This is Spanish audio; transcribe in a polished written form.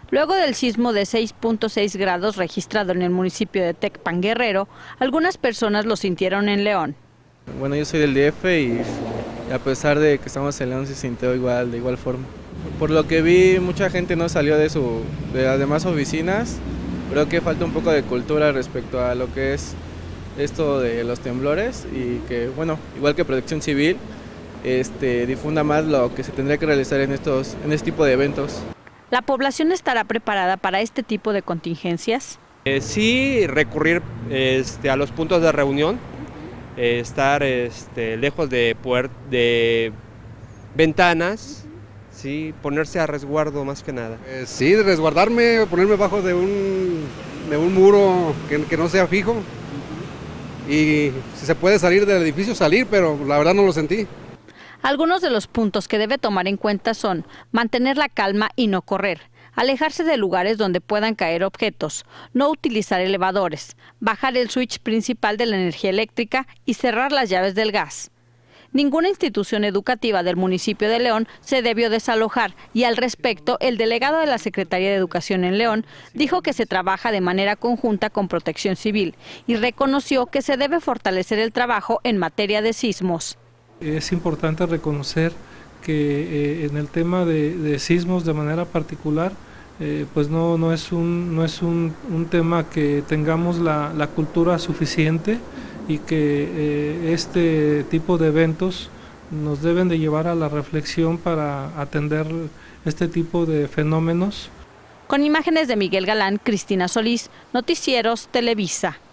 Luego del sismo de 6.6 grados registrado en el municipio de Tecpan, Guerrero, algunas personas lo sintieron en León. Bueno, yo soy del DF y a pesar de que estamos en León se sintió igual, de igual forma. Por lo que vi, mucha gente no salió de las demás oficinas. Creo que falta un poco de cultura respecto a lo que es esto de los temblores y que, bueno, igual que Protección Civil, difunda más lo que se tendría que realizar en este tipo de eventos. ¿La población estará preparada para este tipo de contingencias? Sí, recurrir a los puntos de reunión, estar lejos de ventanas, sí, ponerse a resguardo más que nada. Sí, resguardarme, ponerme bajo de un muro que no sea fijo y si se puede salir del edificio, salir, pero la verdad no lo sentí. Algunos de los puntos que debe tomar en cuenta son mantener la calma y no correr, alejarse de lugares donde puedan caer objetos, no utilizar elevadores, bajar el switch principal de la energía eléctrica y cerrar las llaves del gas. Ninguna institución educativa del municipio de León se debió desalojar y al respecto el delegado de la Secretaría de Educación en León dijo que se trabaja de manera conjunta con Protección Civil y reconoció que se debe fortalecer el trabajo en materia de sismos. Es importante reconocer que en el tema de sismos de manera particular, pues no es un tema que tengamos la cultura suficiente y que este tipo de eventos nos deben de llevar a la reflexión para atender este tipo de fenómenos. Con imágenes de Miguel Galán, Cristina Solís, Noticieros Televisa.